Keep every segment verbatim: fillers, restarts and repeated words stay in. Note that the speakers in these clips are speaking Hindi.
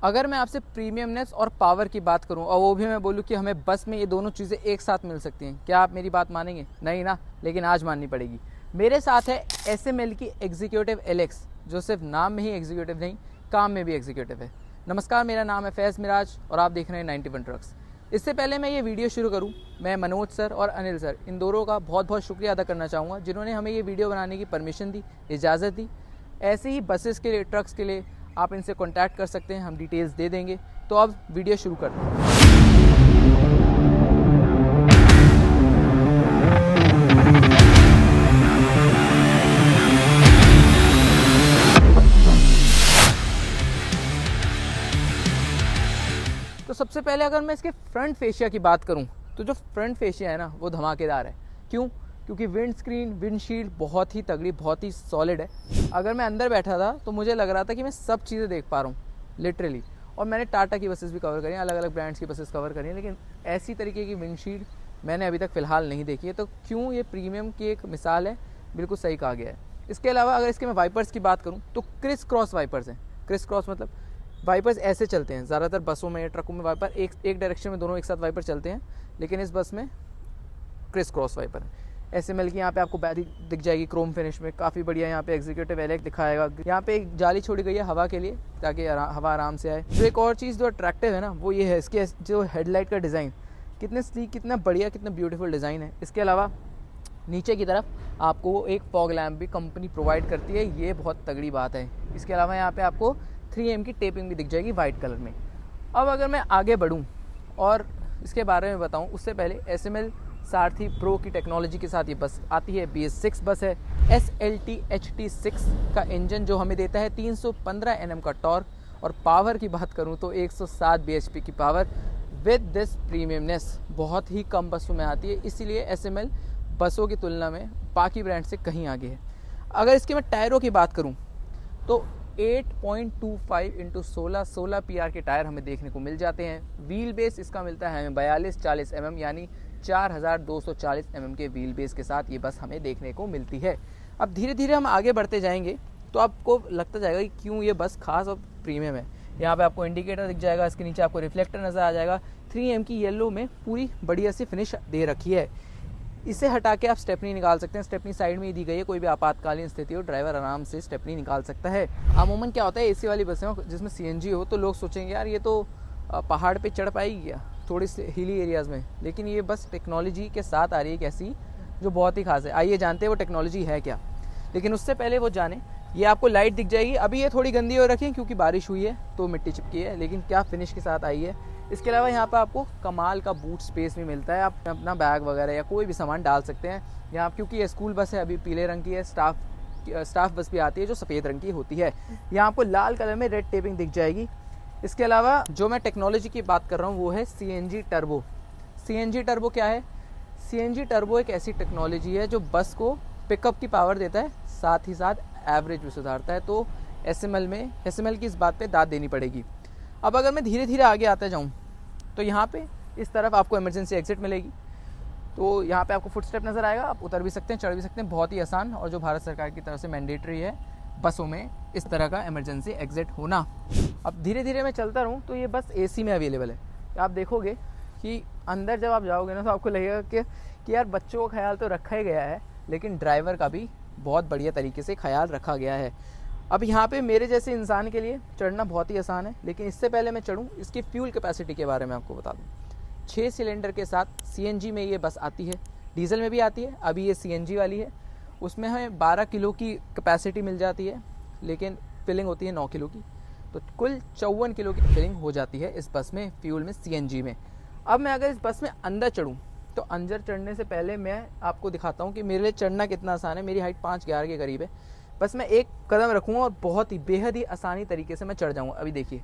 अगर मैं आपसे प्रीमियमनेस और पावर की बात करूं और वो भी मैं बोलूं कि हमें बस में ये दोनों चीज़ें एक साथ मिल सकती हैं, क्या आप मेरी बात मानेंगे? नहीं ना, लेकिन आज माननी पड़ेगी। मेरे साथ है एस एम एल की एग्जीक्यूटिव एल एक्स, जो सिर्फ नाम में ही एग्जीक्यूटिव नहीं, काम में भी एग्जीक्यूटिव है। नमस्कार, मेरा नाम है फैज़ मिराज और आप देख रहे हैं नाइन्टी वन ट्रक्स। इससे पहले मैं ये वीडियो शुरू करूं, मैं मनोज सर और अनिल सर, इन दोनों का बहुत बहुत शुक्रिया अदा करना चाहूँगा जिन्होंने हमें ये वीडियो बनाने की परमिशन दी, इजाज़त दी। ऐसे ही बसेस के लिए, ट्रक्स के लिए आप इनसे कॉन्टैक्ट कर सकते हैं, हम डिटेल्स दे देंगे। तो अब वीडियो शुरू करते हैं। तो सबसे पहले अगर मैं इसके फ्रंट फेशिया की बात करूं तो जो फ्रंट फेशिया है ना वो धमाकेदार है। क्यों? क्योंकि विंड स्क्रीन, विंडशील्ड बहुत ही तगड़ी, बहुत ही सॉलिड है। अगर मैं अंदर बैठा था तो मुझे लग रहा था कि मैं सब चीज़ें देख पा रहा हूँ लिटरली। और मैंने टाटा की बसेस भी कवर करी हैं, अलग अलग ब्रांड्स की बसेस कवर करी हैं, लेकिन ऐसी तरीके की विंडशील्ड मैंने अभी तक फ़िलहाल नहीं देखी है। तो क्यों ये प्रीमियम की एक मिसाल है, बिल्कुल सही कहा गया है। इसके अलावा अगर इसके मैं वाइपर्स की बात करूँ तो क्रिस क्रॉस वाइपर्स हैं। क्रिस क्रॉस मतलब वाइपर्स ऐसे चलते हैं, ज़्यादातर बसों में, ट्रकों में वाइपर एक एक डायरेक्शन में दोनों एक साथ वाइपर चलते हैं, लेकिन इस बस में क्रिस क्रॉस वाइपर है। एस एम एल की यहाँ पे आपको बैटरी दिख जाएगी क्रोम फिनिश में, काफ़ी बढ़िया। यहाँ पे एग्जीक्यूटिव एल एक्स दिखाएगा। यहाँ पे एक जाली छोड़ी गई है हवा के लिए ताकि आरा, हवा आराम से आए। जो एक और चीज़ जो अट्रैक्टिव है ना वो ये है इसके जो हेडलाइट का डिज़ाइन, कितने स्लीक, कितना बढ़िया, कितना ब्यूटीफुल डिज़ाइन है। इसके अलावा नीचे की तरफ आपको एक फॉग लैम्प भी कंपनी प्रोवाइड करती है, ये बहुत तगड़ी बात है। इसके अलावा यहाँ पर आपको थ्री एम की टेपिंग भी दिख जाएगी वाइट कलर में। अब अगर मैं आगे बढ़ूँ और इसके बारे में बताऊँ, उससे पहले S M L Sarathi pro की टेक्नोलॉजी के साथ ये बस आती है। बी एस सिक्स बस है। S L T H T six का इंजन जो हमें देता है तीन सौ पंद्रह एन एम का टॉर्क। और पावर की बात करूं तो एक सौ सात बी एच पी की पावर विद दिस प्रीमियमनेस बहुत ही कम बसों में आती है, इसीलिए एस एम एल बसों की तुलना में बाकी ब्रांड से कहीं आगे है। अगर इसके मैं टायरों की बात करूँ तो eight point two five into सोलह सोलह पी आर के टायर हमें देखने को मिल जाते हैं। व्हील बेस इसका मिलता है हमें बयालीस चालीस एम एम, यानी चार हज़ार दो सौ चालीस एम एम के व्हील बेस के साथ ये बस हमें देखने को मिलती है। अब धीरे धीरे हम आगे बढ़ते जाएंगे तो आपको लगता जाएगा कि क्यों ये बस खास और प्रीमियम है। यहाँ पे आपको इंडिकेटर दिख जाएगा, इसके नीचे आपको रिफ्लेक्टर नज़र आ जाएगा। थ्री एम की येलो में पूरी बढ़िया सी फिनिश दे रखी है। इसे हटा के आप स्टेपनी निकाल सकते हैं। स्टेपनी साइड में ही दी गई है, कोई भी आपातकालीन स्थिति हो ड्राइवर आराम से स्टेपनी निकाल सकता है। अमूमन क्या होता है, एसी वाली बसें हो जिसमें सी एन जी हो तो लोग सोचेंगे यार ये तो पहाड़ पे चढ़ पाएगी क्या, थोड़ी सी हिली एरियाज़ में, लेकिन ये बस टेक्नोलॉजी के साथ आ रही है एक ऐसी जो बहुत ही खास है। आइए जानते हैं वो टेक्नोलॉजी है क्या, लेकिन उससे पहले वो जाने। ये आपको लाइट दिख जाएगी, अभी ये थोड़ी गंदी हो रखी है क्योंकि बारिश हुई है तो मिट्टी चिपकी है, लेकिन क्या फिनिश के साथ आई है। इसके अलावा यहाँ पर आपको कमाल का बूट स्पेस भी मिलता है, आप अपना बैग वगैरह या कोई भी सामान डाल सकते हैं यहाँ, क्योंकि ये स्कूल बस है, अभी पीले रंग की है। स्टाफ स्टाफ बस भी आती है जो सफ़ेद रंग की होती है। यहाँ आपको लाल कलर में रेड टेपिंग दिख जाएगी। इसके अलावा जो मैं टेक्नोलॉजी की बात कर रहा हूँ वो है C N G turbo. C N G turbo क्या है? सी एन जी टर्बो एक ऐसी टेक्नोलॉजी है जो बस को पिकअप की पावर देता है, साथ ही साथ एवरेज भी सुधारता है। तो एस एम एल में एस एम एल की इस बात पे दाद देनी पड़ेगी। अब अगर मैं धीरे धीरे आगे आता जाऊँ तो यहाँ पे इस तरफ आपको इमरजेंसी एग्जिट मिलेगी। तो यहाँ पे आपको फुटस्टेप नज़र आएगा, आप उतर भी सकते हैं, चढ़ भी सकते हैं, बहुत ही आसान, और जो भारत सरकार की तरफ से मैंडेटरी है बसों में इस तरह का इमरजेंसी एग्जिट होना। अब धीरे धीरे मैं चलता रहूँ तो ये बस एसी में अवेलेबल है। आप देखोगे कि अंदर जब आप जाओगे ना तो आपको लगेगा कि कि यार बच्चों का ख्याल तो रखा ही गया है, लेकिन ड्राइवर का भी बहुत बढ़िया तरीके से ख्याल रखा गया है। अब यहाँ पे मेरे जैसे इंसान के लिए चढ़ना बहुत ही आसान है, लेकिन इससे पहले मैं चढ़ूँ इसकी फ्यूल कैपेसिटी के बारे में आपको बता दूँ। छः सिलेंडर के साथ सी एन जी में ये बस आती है, डीजल में भी आती है, अभी ये सी एन जी वाली है। उसमें हमें बारह किलो की कैपेसिटी मिल जाती है, लेकिन फिलिंग होती है नौ किलो की, तो कुल चौवन किलो की फिलिंग हो जाती है इस बस में, फ्यूल में, सी एन जी में। अब मैं अगर इस बस में अंदर चढ़ूँ तो अंदर चढ़ने से पहले मैं आपको दिखाता हूँ कि मेरे लिए चढ़ना कितना आसान है। मेरी हाइट पाँच ग्यारह के करीब है, बस मैं एक कदम रखूँगा और बहुत ही बेहद ही आसानी तरीके से मैं चढ़ जाऊँगा। अभी देखिए,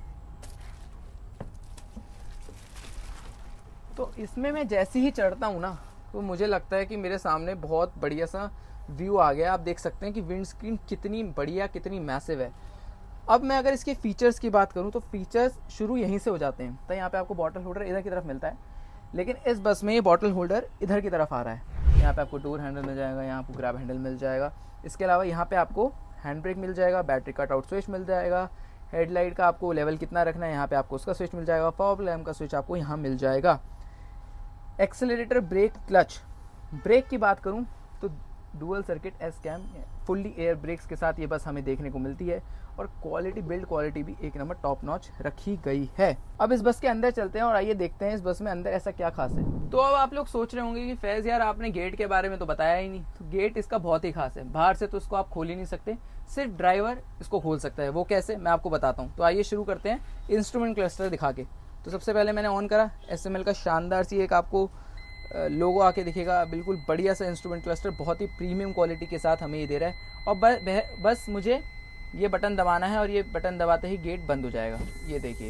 तो इसमें मैं जैसे ही चढ़ता हूँ ना तो मुझे लगता है कि मेरे सामने बहुत बढ़िया सा व्यू आ गया। आप देख सकते हैं कि विंड स्क्रीन कितनी बढ़िया, कितनी मैसिव है। अब मैं अगर इसके फीचर्स की बात करूं तो फीचर्स शुरू यहीं से हो जाते हैं। तो यहाँ पे आपको बॉटल होल्डर इधर की तरफ मिलता है, लेकिन इस बस में ये बॉटल होल्डर इधर की तरफ आ रहा है। यहाँ पे आपको डोर हैंडल मिल जाएगा, यहाँ आपको ग्रैब हैंडल मिल जाएगा। इसके अलावा यहाँ पे आपको हैंड ब्रेक मिल जाएगा, बैटरी कट आउट स्विच मिल जाएगा, हेडलाइट का आपको लेवल कितना रखना है, यहाँ पे आपको उसका स्विच मिल जाएगा। फॉग लैम्प का स्विच आपको यहाँ मिल जाएगा। Accelerator, break, clutch. ब्रेक की बात करूँ तो dual circuit S cam fully air brakes के साथ ये बस हमें देखने को मिलती है, और क्वालिटी, बिल्ड क्वालिटी भी एक नंबर टॉप नॉच रखी गई है। अब इस बस के अंदर चलते हैं और आइए देखते हैं इस बस में अंदर ऐसा क्या खास है। तो अब आप लोग सोच रहे होंगे कि फैज़ यार आपने गेट के बारे में तो बताया ही नहीं। तो गेट इसका बहुत ही खास है, बाहर से तो इसको आप खोल ही नहीं सकते, सिर्फ ड्राइवर इसको खोल सकता है। वो कैसे, मैं आपको बताता हूँ। तो आइए शुरू करते हैं इंस्ट्रूमेंट क्लस्टर दिखा के। तो सबसे पहले मैंने ऑन करा, एस एम एल का शानदार सी एक आपको लोगो आके दिखेगा, बिल्कुल बढ़िया सा इंस्ट्रूमेंट क्लस्टर, बहुत ही प्रीमियम क्वालिटी के साथ हमें ये दे रहा है। और बस, बस मुझे ये बटन दबाना है और ये बटन दबाते ही गेट बंद हो जाएगा, ये देखिए,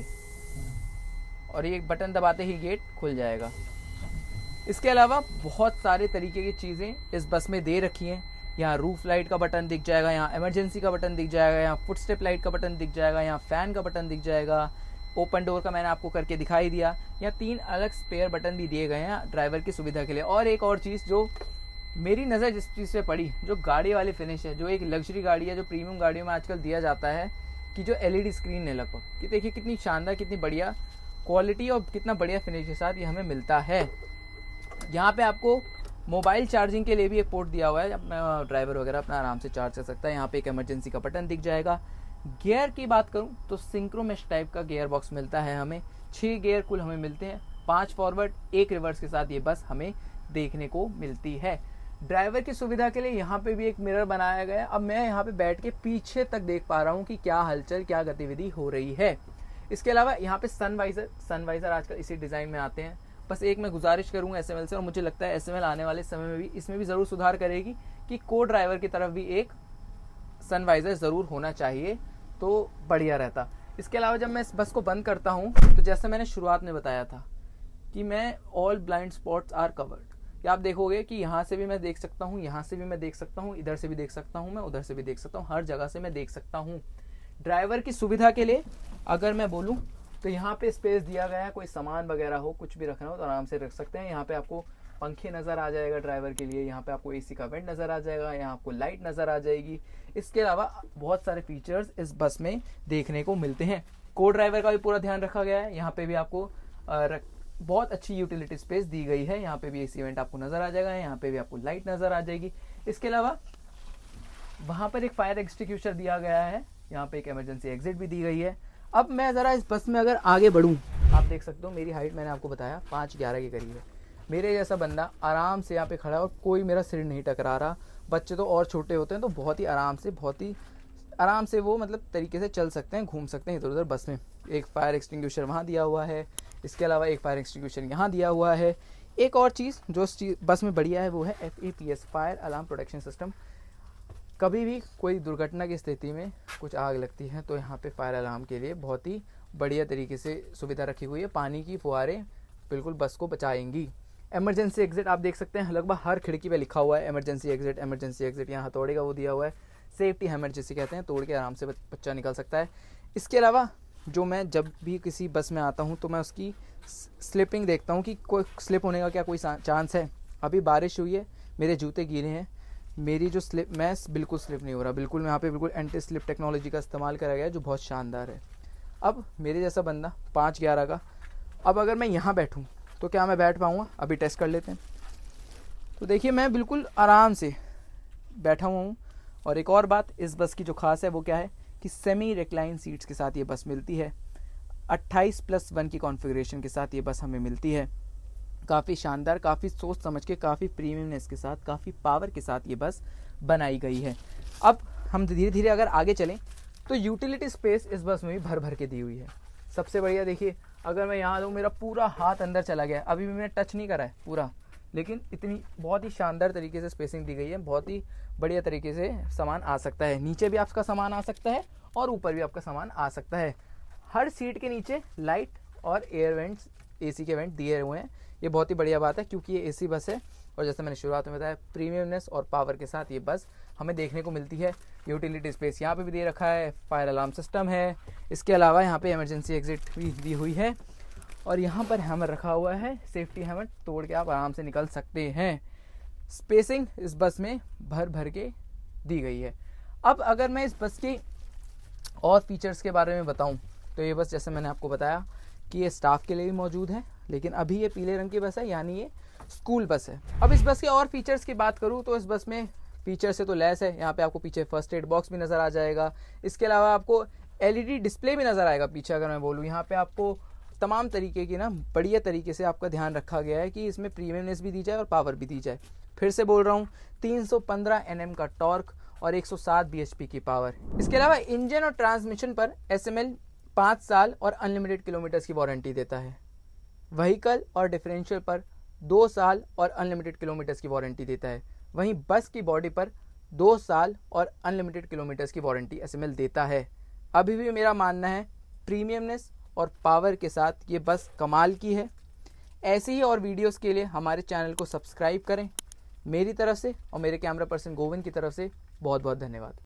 और ये बटन दबाते ही गेट खुल जाएगा। इसके अलावा बहुत सारे तरीके की चीज़ें इस बस में दे रखी हैं। यहाँ रूफ लाइट का बटन दिख जाएगा, यहाँ इमरजेंसी का बटन दिख जाएगा, यहाँ फुट स्टेप लाइट का बटन दिख जाएगा, यहाँ फ़ैन का बटन दिख जाएगा, ओपन डोर का मैंने आपको करके दिखाई दिया। यहाँ तीन अलग स्पेयर बटन भी दिए गए हैं ड्राइवर की सुविधा के लिए। और एक और चीज़ जो मेरी नज़र जिस चीज़ पे पड़ी, जो गाड़ी वाली फिनिश है, जो एक लग्जरी गाड़ी है, जो प्रीमियम गाड़ियों में आजकल दिया जाता है कि जो एलईडी स्क्रीन है लगभग, कि देखिए कितनी शानदार, कितनी बढ़िया क्वालिटी और कितना बढ़िया फिनिश के साथ ये हमें मिलता है। यहाँ पे आपको मोबाइल चार्जिंग के लिए भी एक पोर्ट दिया हुआ है, ड्राइवर वगैरह अपना आराम से चार्ज कर सकता है। यहाँ पे एक इमरजेंसी का बटन दिख जाएगा। गियर की बात करूँ तो सिंक्रोमेश टाइप का गियर बॉक्स मिलता है हमें। छः गियर कुल हमें मिलते हैं, पाँच फॉरवर्ड एक रिवर्स के साथ ये बस हमें देखने को मिलती है। ड्राइवर की सुविधा के लिए यहाँ पे भी एक मिरर बनाया गया है। अब मैं यहाँ पे बैठ के पीछे तक देख पा रहा हूँ कि क्या हलचल, क्या गतिविधि हो रही है। इसके अलावा यहाँ पे सनवाइजर, सनवाइजर आजकल इसी डिज़ाइन में आते हैं। बस एक मैं गुजारिश करूँगा एस एम एल से, और मुझे लगता है एस एम एल आने वाले समय में भी इसमें भी ज़रूर सुधार करेगी कि को ड्राइवर की तरफ भी एक सनवाइजर ज़रूर होना चाहिए, तो बढ़िया रहता। इसके अलावा जब मैं इस बस को बंद करता हूँ तो जैसे मैंने शुरुआत में बताया था कि मैं all blind spots are covered, कि आप देखोगे कि यहाँ से भी मैं देख सकता हूँ, यहाँ से भी मैं देख सकता हूँ, इधर से भी देख सकता हूँ, मैं उधर से भी देख सकता हूँ, हर जगह से मैं देख सकता हूँ। ड्राइवर की सुविधा के लिए अगर मैं बोलूँ तो यहाँ पे स्पेस दिया गया है, कोई सामान वगैरह हो, कुछ भी रखना हो तो आराम से रख सकते हैं। यहाँ पे आपको पंखे नज़र आ जाएगा ड्राइवर के लिए, यहाँ पे आपको एसी का वेंट नज़र आ जाएगा, यहाँ आपको लाइट नज़र आ जाएगी। इसके अलावा बहुत सारे फीचर्स इस बस में देखने को मिलते हैं। को ड्राइवर का भी पूरा ध्यान रखा गया है। यहाँ पे भी आपको रख, बहुत अच्छी यूटिलिटी स्पेस दी गई है। यहाँ पे भी एसी वेंट आपको नज़र आ जाएगा, यहाँ पे भी आपको लाइट नज़र आ जाएगी। इसके अलावा वहाँ पर एक फायर एक्सटिंग्विशर दिया गया है, यहाँ पे एक इमरजेंसी एग्जिट भी दी गई है। अब मैं ज़रा इस बस में अगर आगे बढ़ूँ, आप देख सकते हो मेरी हाइट मैंने आपको बताया पाँच ग्यारह के करीब है। मेरे जैसा बंदा आराम से यहाँ पे खड़ा है और कोई मेरा सिर नहीं टकरा रहा। बच्चे तो और छोटे होते हैं तो बहुत ही आराम से बहुत ही आराम से वो मतलब तरीके से चल सकते हैं, घूम सकते हैं इधर उधर बस में। एक फायर एक्सटिंग्विशर वहाँ दिया हुआ है, इसके अलावा एक फायर एक्सटिंग्विशर यहाँ दिया हुआ है। एक और चीज़ जो इस चीज़ बस में बढ़िया है वो है F A P S, fire alarm protection system. कभी भी कोई दुर्घटना की स्थिति में कुछ आग लगती है तो यहाँ पे फायर अलार्म के लिए बहुत ही बढ़िया तरीके से सुविधा रखी हुई है। पानी की फुहारें बिल्कुल बस को बचाएंगी। इमरजेंसी एग्जिट आप देख सकते हैं, लगभग हर खिड़की पे लिखा हुआ है इमरजेंसी एग्जिट, इमरजेंसी एग्जिट। यहाँ हथौड़े का वो दिया हुआ है, सेफ्टी हैमर जिसे कहते हैं, तोड़ के आराम से बच्चा निकल सकता है। इसके अलावा जो मैं जब भी किसी बस में आता हूँ तो मैं उसकी स्लिपिंग देखता हूँ कि कोई स्लिप होने का क्या कोई चांस है। अभी बारिश हुई है, मेरे जूते गीले हैं, मेरी जो स्लिप, मैं बिल्कुल स्लिप नहीं हो रहा, बिल्कुल यहाँ पे बिल्कुल एंटी स्लिप टेक्नोलॉजी का इस्तेमाल करा गया है जो बहुत शानदार है। अब मेरे जैसा बंदा पाँच ग्यारह का, अब अगर मैं यहाँ बैठूँ तो क्या मैं बैठ पाऊँगा? अभी टेस्ट कर लेते हैं। तो देखिए मैं बिल्कुल आराम से बैठा हुआ हूँ। और एक और बात इस बस की जो खास है वो क्या है कि सेमी रिक्लाइन सीट्स के साथ ये बस मिलती है। अट्ठाईस प्लस वन की कॉन्फ़िगरेशन के साथ ये बस हमें मिलती है। काफ़ी शानदार, काफ़ी सोच समझ के, काफ़ी प्रीमियमनेस के साथ, काफ़ी पावर के साथ ये बस बनाई गई है। अब हम धीरे धीरे अगर आगे चलें तो यूटिलिटी स्पेस इस बस में भी भर भर के दी हुई है। सबसे बढ़िया देखिए, अगर मैं यहाँ दूँ मेरा पूरा हाथ अंदर चला गया, अभी भी मैंने टच नहीं करा है पूरा, लेकिन इतनी बहुत ही शानदार तरीके से स्पेसिंग दी गई है। बहुत ही बढ़िया तरीके से सामान आ सकता है, नीचे भी आपका सामान आ सकता है और ऊपर भी आपका सामान आ सकता है। हर सीट के नीचे लाइट और एयर वेंट्स, एसी के वेंट दिए हुए हैं। ये बहुत ही बढ़िया बात है क्योंकि ये एसी बस है और जैसे मैंने शुरुआत में बताया प्रीमियमनेस और पावर के साथ ये बस हमें देखने को मिलती है। यूटिलिटी स्पेस यहाँ पे भी दे रखा है, फायर अलार्म सिस्टम है, इसके अलावा यहाँ पे इमरजेंसी एग्जिट भी दी हुई है और यहाँ पर हैमर रखा हुआ है, सेफ्टी हैमर, तोड़ के आप आराम से निकल सकते हैं। स्पेसिंग इस बस में भर भर के दी गई है। अब अगर मैं इस बस की और फीचर्स के बारे में बताऊं तो ये बस जैसे मैंने आपको बताया कि ये स्टाफ के लिए भी मौजूद है, लेकिन अभी ये पीले रंग की बस है, यानी ये स्कूल बस है। अब इस बस के और फीचर्स की बात करूं तो इस बस में फीचर से तो लेस है। यहाँ पे आपको पीछे फर्स्ट एड बॉक्स भी नज़र आ जाएगा। इसके अलावा आपको एलईडी डिस्प्ले भी नज़र आएगा पीछे। अगर मैं बोलूँ, यहाँ पे आपको तमाम तरीके की ना बढ़िया तरीके से आपका ध्यान रखा गया है कि इसमें प्रीमियमनेस भी दी जाए और पावर भी दी जाए। फिर से बोल रहा हूँ, तीन सौ पंद्रह एन एम का टॉर्क और एक सौ सात बी एच पी की पावर। इसके अलावा इंजन और ट्रांसमिशन पर एस एम एल पाँच साल और अनलिमिटेड किलोमीटर्स की वारंटी देता है। व्हीकल और डिफरेंशियल पर दो साल और अनलिमिटेड किलोमीटर्स की वारंटी देता है। वहीं बस की बॉडी पर दो साल और अनलिमिटेड किलोमीटर्स की वारंटी एस एम एल देता है। अभी भी मेरा मानना है प्रीमियमनेस और पावर के साथ ये बस कमाल की है। ऐसे ही और वीडियोस के लिए हमारे चैनल को सब्सक्राइब करें। मेरी तरफ से और मेरे कैमरा पर्सन गोविंद की तरफ से बहुत बहुत धन्यवाद।